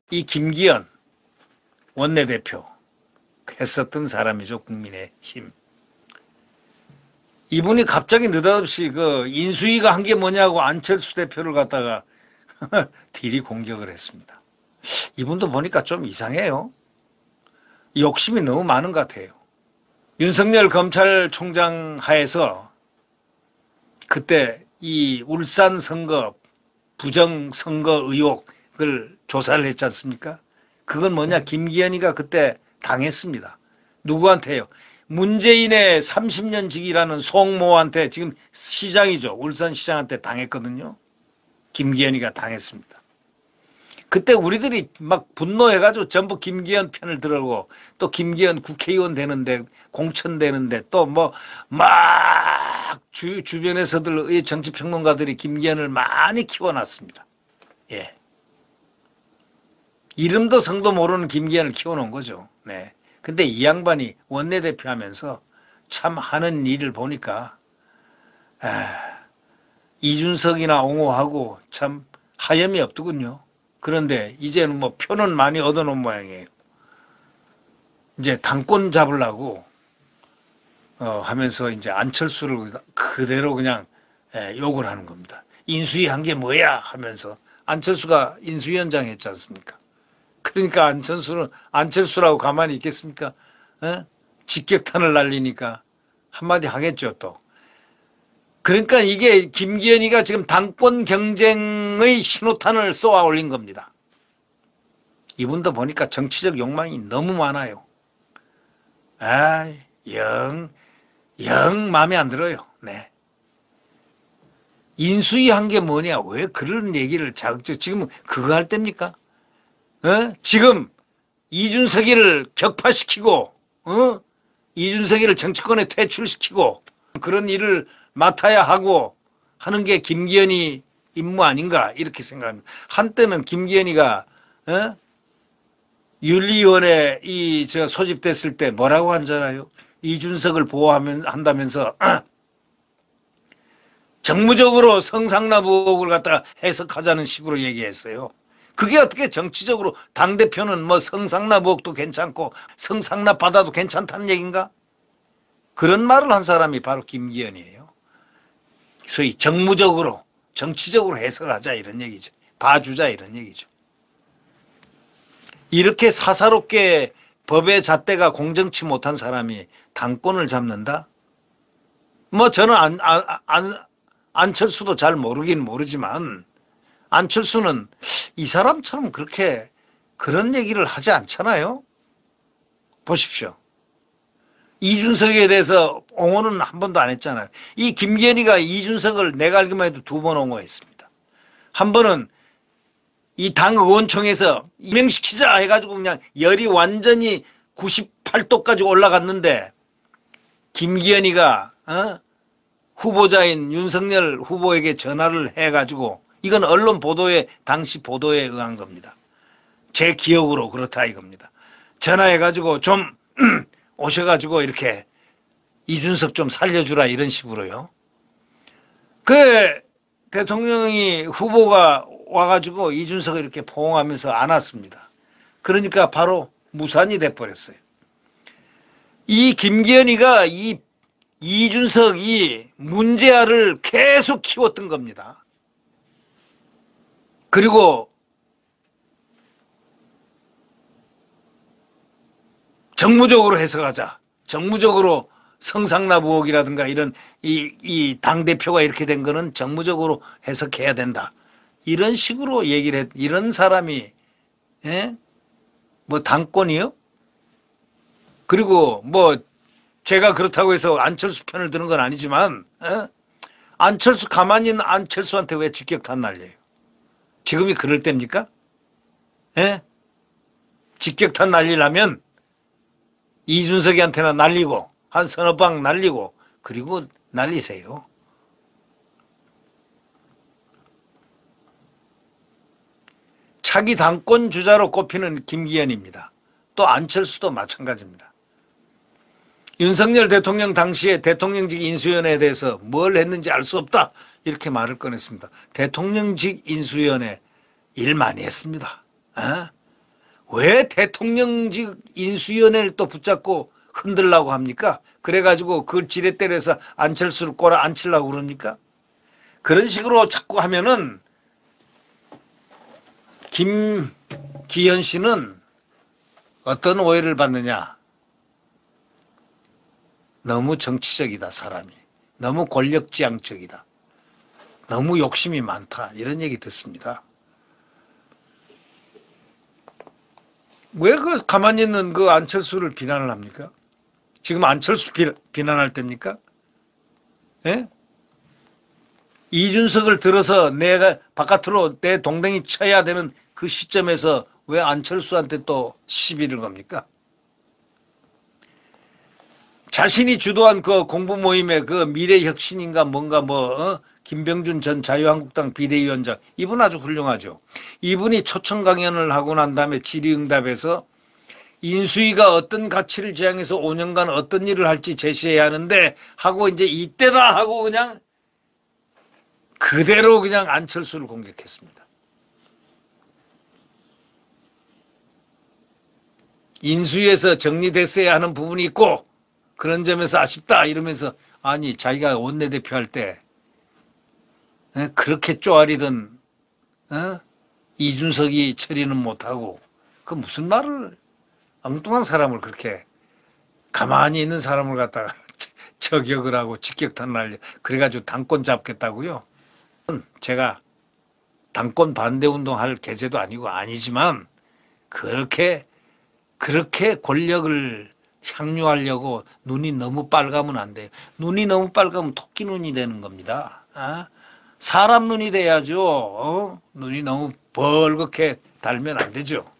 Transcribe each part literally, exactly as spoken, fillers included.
이 김기현 원내대표 했었던 사람이죠. 국민의힘. 이분이 갑자기 느닷없이 그 인수위가 한 게 뭐냐고 안철수 대표를 갖다가 딜이 공격을 했습니다. 이분도 보니까 좀 이상해요. 욕심이 너무 많은 것 같아요. 윤석열 검찰총장 하에서 그때 이 울산 선거 부정 선거 의혹을 조사를 했지 않습니까? 그건 뭐냐, 김기현이가 그때 당했습니다. 누구한테요? 문재인의 삼십 년 직이라는 송모한테, 지금 시장이죠. 울산 시장한테 당했거든요. 김기현이가 당했습니다. 그때 우리들이 막 분노해가지고 전부 김기현 편을 들고, 또 김기현 국회의원 되는데 공천되는데 또 뭐 막 주변에서들 정치평론가들이 김기현을 많이 키워놨습니다. 예. 이름도 성도 모르는 김기현을 키워놓은 거죠. 네. 근데 이 양반이 원내대표 하면서 참 하는 일을 보니까 아, 이준석이나 옹호하고 참 하염이 없더군요. 그런데 이제는 뭐 표는 많이 얻어놓은 모양이에요. 이제 당권 잡으려고 어, 하면서 이제 안철수를 그대로 그냥 예, 욕을 하는 겁니다. 인수위 한 게 뭐야 하면서, 안철수가 인수위원장 했지 않습니까? 그러니까 안철수는 안철수라고 가만히 있겠습니까? 어? 직격탄을 날리니까 한마디 하겠죠 또. 그러니까 이게 김기현이가 지금 당권 경쟁의 신호탄을 쏘아 올린 겁니다. 이분도 보니까 정치적 욕망이 너무 많아요. 아, 영, 영 마음에 안 들어요. 네. 인수위 한 게 뭐냐? 왜 그런 얘기를 자극적, 지금 그거 할 때입니까? 어? 지금 이준석이를 격파시키고, 어? 이준석이를 정치권에 퇴출시키고 그런 일을 맡아야 하고 하는 게 김기현이 임무 아닌가, 이렇게 생각합니다. 한때는 김기현이가 어? 윤리위원회 이 저 소집됐을 때 뭐라고 한잖아요. 이준석을 보호하면 한다면서 정무적으로 성상납 의혹을 갖다가 해석하자는 식으로 얘기했어요. 그게 어떻게 정치적으로, 당대표는 뭐 성상납 의혹도 괜찮고 성상납 받아도 괜찮다는 얘기인가? 그런 말을 한 사람이 바로 김기현이에요. 소위 정무적으로 정치적으로 해석하자 이런 얘기죠. 봐주자 이런 얘기죠. 이렇게 사사롭게 법의 잣대가 공정치 못한 사람이 당권을 잡는다? 뭐 저는 안, 안, 안, 안철수도 잘 모르긴 모르지만 안철수는 이 사람처럼 그렇게 그런 얘기를 하지 않잖아요. 보십시오. 이준석에 대해서 옹호는 한 번도 안 했잖아요. 이 김기현이가 이준석을 내가 알기만 해도 두 번 옹호했습니다. 한 번은 이 당 의원총회에서 임명시키자 해가지고 그냥 열이 완전히 구십팔 도까지 올라갔는데 김기현이가 어? 후보자인 윤석열 후보에게 전화를 해가지고, 이건 언론 보도에, 당시 보도에 의한 겁니다. 제 기억으로 그렇다 이겁니다. 전화해가지고 좀 오셔가지고 이렇게 이준석 좀 살려주라 이런 식으로요. 그 대통령이 후보가 와가지고 이준석을 이렇게 포옹하면서 안았습니다. 그러니까 바로 무산이 돼버렸어요. 이 김기현이가 이 이준석이 문제아를 계속 키웠던 겁니다. 그리고 정무적으로 해석하자, 정무적으로 성상납 의혹이라든가 이런 이, 이 당대표가 이렇게 된 거는 정무적으로 해석해야 된다, 이런 식으로 얘기를 했, 이런 사람이 예? 뭐 당권이요? 그리고 뭐 제가 그렇다고 해서 안철수 편을 드는 건 아니지만 어? 안철수, 가만히 있는 안철수한테 왜 직격탄 날려요? 지금이 그럴 때입니까? 예? 직격탄 날리려면 이준석이한테나 날리고 한 서너 방 날리고 그리고 날리세요. 차기 당권 주자로 꼽히는 김기현입니다. 또 안철수도 마찬가지입니다. 윤석열 대통령 당시에 대통령직 인수위원회에 대해서 뭘 했는지 알 수 없다, 이렇게 말을 꺼냈습니다. 대통령직 인수위원회 일 많이 했습니다. 어? 왜 대통령직 인수위원회를 또 붙잡고 흔들라고 합니까? 그래가지고 그걸 지렛 때려서 안철수를 꼬라 앉히려고 그럽니까? 그런 식으로 자꾸 하면은 김기현 씨는 어떤 오해를 받느냐? 너무 정치적이다, 사람이. 너무 권력지향적이다. 너무 욕심이 많다. 이런 얘기 듣습니다. 왜 그 가만히 있는 그 안철수를 비난을 합니까? 지금 안철수 비, 비난할 때입니까? 예? 이준석을 들어서 내가 바깥으로 내 동댕이 쳐야 되는 그 시점에서 왜 안철수한테 또 시비를 겁니까? 자신이 주도한 그 공부 모임에 그 미래혁신인가 뭔가 뭐 어? 김병준 전 자유한국당 비대위원장, 이분 아주 훌륭하죠. 이분이 초청 강연을 하고 난 다음에 질의응답에서 인수위가 어떤 가치를 지향해서 오 년간 어떤 일을 할지 제시해야 하는데 하고 이제 이때다 하고 그냥 그대로 그냥 안철수를 공격했습니다. 인수위에서 정리됐어야 하는 부분이 있고 그런 점에서 아쉽다 이러면서, 아니 자기가 원내대표 할 때 그렇게 쪼아리던 어? 이준석이 처리는 못하고 그 무슨 말을, 엉뚱한 사람을 그렇게 가만히 있는 사람을 갖다가 저격을 하고 직격탄을 날려 그래가지고 당권 잡겠다고요. 제가 당권 반대 운동할 계제도 아니고 아니지만 그렇게 그렇게 권력을 향유하려고 눈이 너무 빨가면 안 돼요. 눈이 너무 빨가면 토끼 눈이 되는 겁니다. 어? 사람 눈이 돼야죠. 어? 눈이 너무 벌겋게 달면 안 되죠.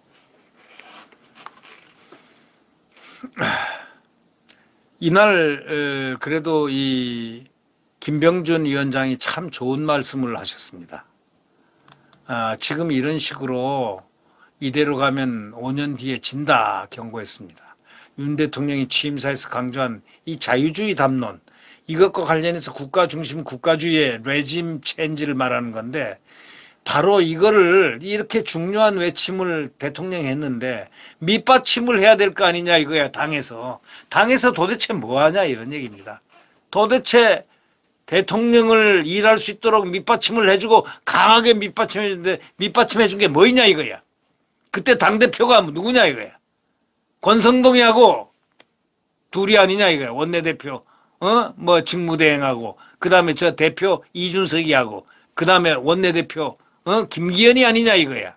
이날 그래도 이 김병준 위원장이 참 좋은 말씀을 하셨습니다. 아, 지금 이런 식으로 이대로 가면 오 년 뒤에 진다 경고했습니다. 윤 대통령이 취임사에서 강조한 이 자유주의 담론, 이것과 관련해서 국가 중심 국가주의의 레짐 체인지를 말하는 건데, 바로 이거를 이렇게 중요한 외침을 대통령이 했는데 밑받침을 해야 될 거 아니냐 이거야. 당에서 당에서 도대체 뭐하냐 이런 얘기입니다. 도대체 대통령을 일할 수 있도록 밑받침을 해주고 강하게 밑받침해 주는데 밑받침해 준 게 뭐냐 이거야. 그때 당대표가 누구냐 이거야. 권성동이하고 둘이 아니냐 이거야. 원내대표 어? 뭐 직무대행하고 그 다음에 저 대표 이준석이하고 그 다음에 원내대표 어? 김기현이 아니냐 이거야.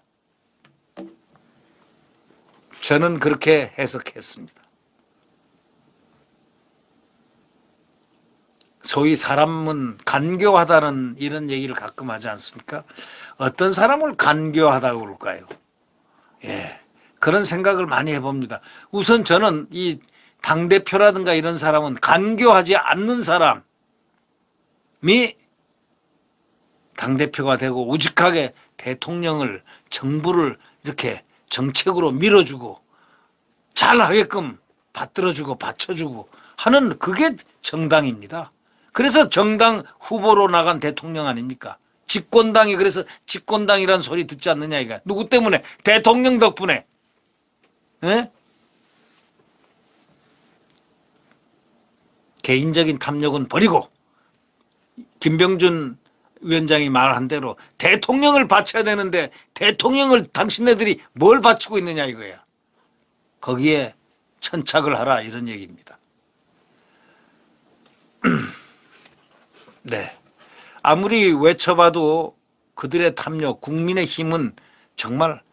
저는 그렇게 해석했습니다. 소위 사람은 간교하다는 이런 얘기를 가끔 하지 않습니까? 어떤 사람을 간교하다고 그럴까요? 예, 그런 생각을 많이 해봅니다. 우선 저는 이 당대표라든가 이런 사람은 간교하지 않는 사람이 당대표가 되고 우직하게 대통령을, 정부를 이렇게 정책으로 밀어주고 잘하게끔 받들어주고 받쳐주고 하는 그게 정당입니다. 그래서 정당 후보로 나간 대통령 아닙니까? 집권당이 그래서 집권당이란 소리 듣지 않느냐 이거. 누구 때문에? 대통령 덕분에. 에? 개인적인 탐욕은 버리고 김병준 위원장이 말한 대로 대통령을 바쳐야 되는데 대통령을 당신네들이 뭘 바치고 있느냐 이거야. 거기에 천착을 하라 이런 얘기입니다. 네, 아무리 외쳐봐도 그들의 탐욕, 국민의힘은 정말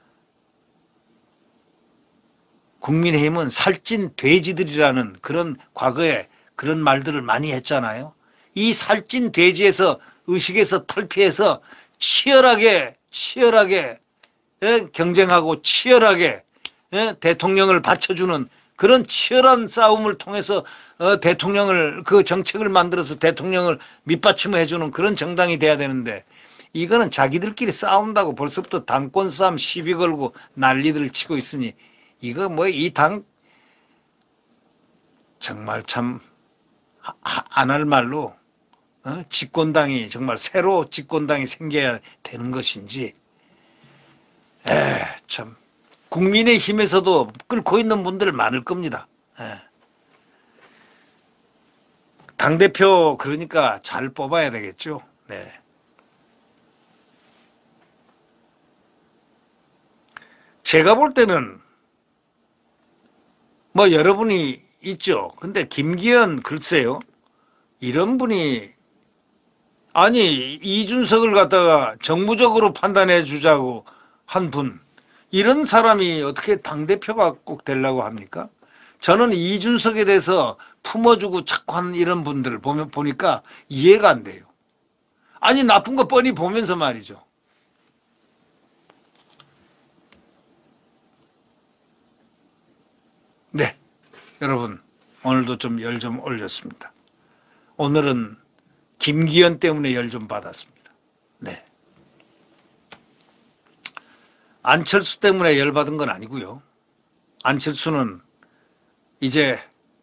국민의힘은 살찐 돼지들이라는 그런 과거에 그런 말들을 많이 했잖아요. 이 살찐 돼지에서 의식에서 탈피해서 치열하게 치열하게 예, 경쟁하고 치열하게 예, 대통령을 받쳐주는 그런 치열한 싸움을 통해서 어, 대통령을 그 정책을 만들어서 대통령을 밑받침해 주는 그런 정당이 돼야 되는데 이거는 자기들끼리 싸운다고 벌써부터 당권 싸움 시비 걸고 난리들 치고 있으니 이거 뭐 이 당 정말 참 안 할 말로 어? 집권당이 정말 새로 집권당이 생겨야 되는 것인지 에 참 국민의힘에서도 끓고 있는 분들 많을 겁니다. 예. 당대표 그러니까 잘 뽑아야 되겠죠. 네. 제가 볼 때는 뭐 여러분이 있죠. 근데 김기현 글쎄요. 이런 분이 아니 이준석을 갖다가 정무적으로 판단해 주자고 한 분, 이런 사람이 어떻게 당대표가 꼭 되려고 합니까? 저는 이준석에 대해서 품어주고 자꾸 하는 이런 분들을 보면 보니까 이해가 안 돼요. 아니 나쁜 거 뻔히 보면서 말이죠. 네, 여러분 오늘도 좀 열 좀 올렸습니다. 오늘은 김기현 때문에 열 좀 받았습니다. 네. 안철수 때문에 열 받은 건 아니고요. 안철수는 이제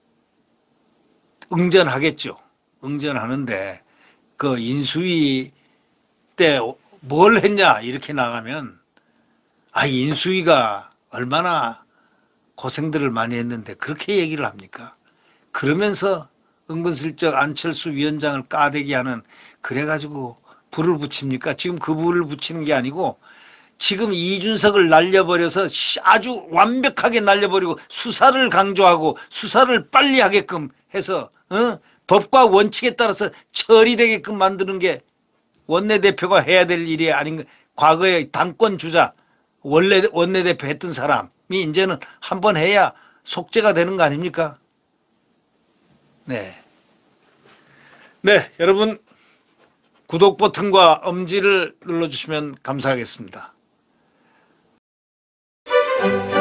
응전하겠죠. 응전하는데 그 인수위 때 뭘 했냐 이렇게 나가면 아 인수위가 얼마나 고생들을 많이 했는데 그렇게 얘기를 합니까? 그러면서 은근슬쩍 안철수 위원장을 까대기 하는, 그래가지고 불을 붙입니까? 지금 그 불을 붙이는 게 아니고 지금 이준석을 날려버려서 아주 완벽하게 날려버리고 수사를 강조하고 수사를 빨리 하게끔 해서 어? 법과 원칙에 따라서 처리되게끔 만드는 게 원내대표가 해야 될 일이 아닌가. 과거에 당권 주자 원래 원내대표 했던 사람이 이제는 한번 해야 속죄가 되는 거 아닙니까? 네. 네, 여러분 구독 버튼과 엄지를 눌러주시면 감사하겠습니다.